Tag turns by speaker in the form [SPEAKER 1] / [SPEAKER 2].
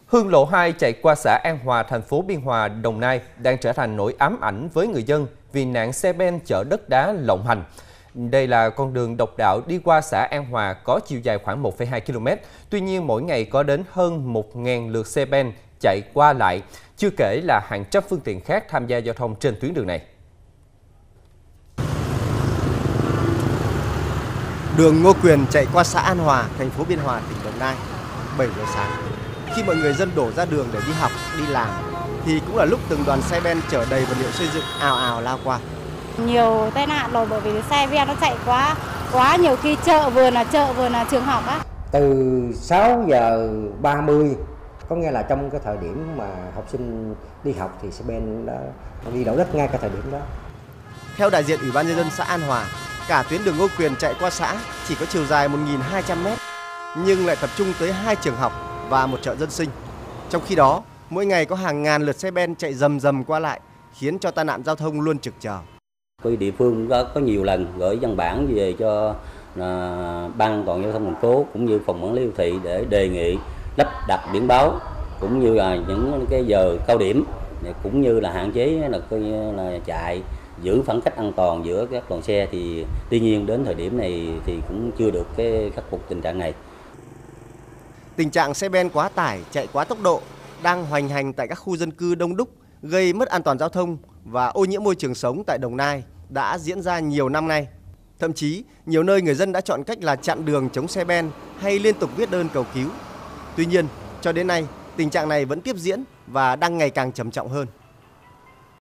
[SPEAKER 1] Hương lộ 2 chạy qua xã An Hòa, thành phố Biên Hòa, Đồng Nai đang trở thành nỗi ám ảnh với người dân vì nạn xe ben chở đất đá lộng hành. Đây là con đường độc đạo đi qua xã An Hòa có chiều dài khoảng 1,2 km. Tuy nhiên, mỗi ngày có đến hơn 1.000 lượt xe ben chạy qua lại, chưa kể là hàng trăm phương tiện khác tham gia giao thông trên tuyến đường này.
[SPEAKER 2] Đường Ngô Quyền chạy qua xã An Hòa, thành phố Biên Hòa, tỉnh Đồng Nai, 7 giờ sáng. Khi mọi người dân đổ ra đường để đi học, đi làm, thì cũng là lúc từng đoàn xe ben chở đầy vật liệu xây dựng ào ào lao qua.
[SPEAKER 3] Nhiều tai nạn rồi bởi vì xe ben nó chạy quá nhiều khi chợ vừa là trường học á.
[SPEAKER 4] Từ 6 giờ 30, có nghĩa là trong cái thời điểm mà học sinh đi học thì xe ben đã đi đổ đất ngay cái thời điểm đó.
[SPEAKER 2] Theo đại diện Ủy ban nhân dân xã An Hòa, cả tuyến đường Ngô Quyền chạy qua xã chỉ có chiều dài 1.200 m, nhưng lại tập trung tới 2 trường học và một chợ dân sinh. Trong khi đó, mỗi ngày có hàng ngàn lượt xe ben chạy rầm rầm qua lại, khiến cho tai nạn giao thông luôn trực chờ.
[SPEAKER 5] Địa phương có nhiều lần gửi văn bản về cho ban an toàn giao thông thành phố cũng như phòng quản lý đô thị để đề nghị lắp đặt biển báo cũng như là những cái giờ cao điểm, cũng như là hạn chế là chạy giữ khoảng cách an toàn giữa các đoàn xe. Thì tuy nhiên đến thời điểm này thì cũng chưa được khắc phục tình trạng này.
[SPEAKER 2] Tình trạng xe ben quá tải, chạy quá tốc độ đang hoành hành tại các khu dân cư đông đúc, gây mất an toàn giao thông và ô nhiễm môi trường sống tại Đồng Nai đã diễn ra nhiều năm nay. Thậm chí, nhiều nơi người dân đã chọn cách là chặn đường chống xe ben hay liên tục viết đơn cầu cứu. Tuy nhiên, cho đến nay, tình trạng này vẫn tiếp diễn và đang ngày càng trầm trọng hơn.